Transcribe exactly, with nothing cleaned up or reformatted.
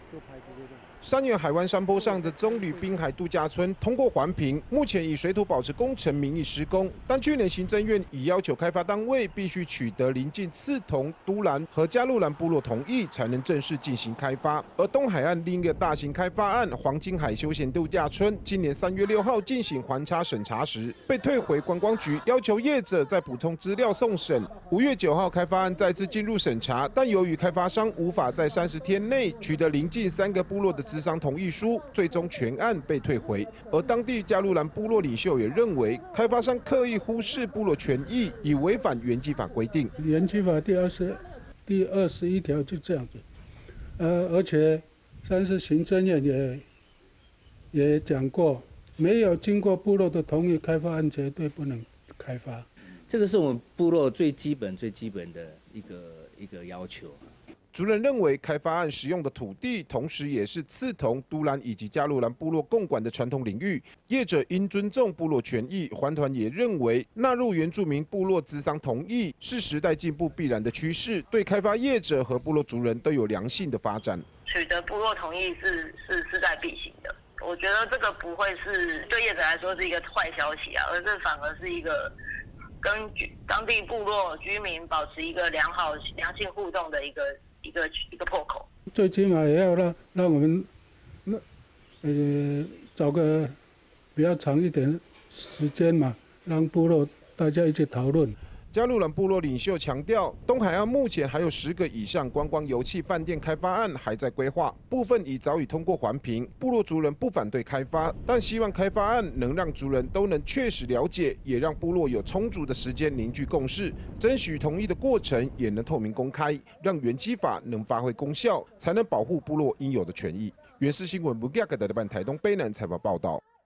山原海湾山坡上的棕榈滨海度假村通过环评，目前以水土保持工程名义施工，但去年行政院已要求开发单位必须取得邻近刺桐、都兰和加路兰部落同意，才能正式进行开发。而东海岸另一个大型开发案黄金海休闲度假村，今年三月六号进行环差审查时，被退回观光局要求业者再补充资料送审。五月九号开发案再次进入审查，但由于开发商无法在三十天内取得邻近三个部落的资商同意书，最终全案被退回。而当地加路兰部落领袖也认为，开发商刻意忽视部落权益，已违反原基法规定。 原基法第二十、第二十一条就这样子，呃，而且三是行政院也也讲过，没有经过部落的同意，开发案绝对不能开发。 这个是我们部落最基本、最基本的一个一个要求。 族人认为，开发案使用的土地，同时也是刺桐、都兰以及加路兰部落共管的传统领域，业者应尊重部落权益。环团也认为，纳入原住民部落资商同意是时代进步必然的趋势，对开发业者和部落族人都有良性的发展。 取得部落同意是是势在必行的，我觉得这个不会是对业者来说是一个坏消息啊，而是反而是一个跟当地部落居民保持一个良好良性互动的一个。一个一个破口， 最起码也要让让我们，那呃找个比较长一点时间嘛，让部落大家一起讨论。 加路兰部落领袖强调，东海岸目前还有十个以上观光油气饭店开发案还在规划，部分已早已通过环评。部落族人不反对开发，但希望开发案能让族人都能确实了解，也让部落有充足的时间凝聚共识，争取同意的过程也能透明公开，让原基法能发挥功效，才能保护部落应有的权益。原视新闻不亚格的办台东卑南采访报道。